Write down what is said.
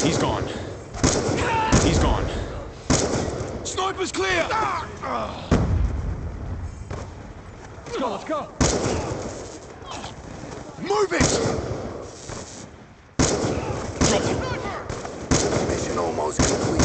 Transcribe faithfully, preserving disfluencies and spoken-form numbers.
He's gone. He's gone. Sniper's clear! Let's go, let's go! Move it! Drop him. Mission almost complete.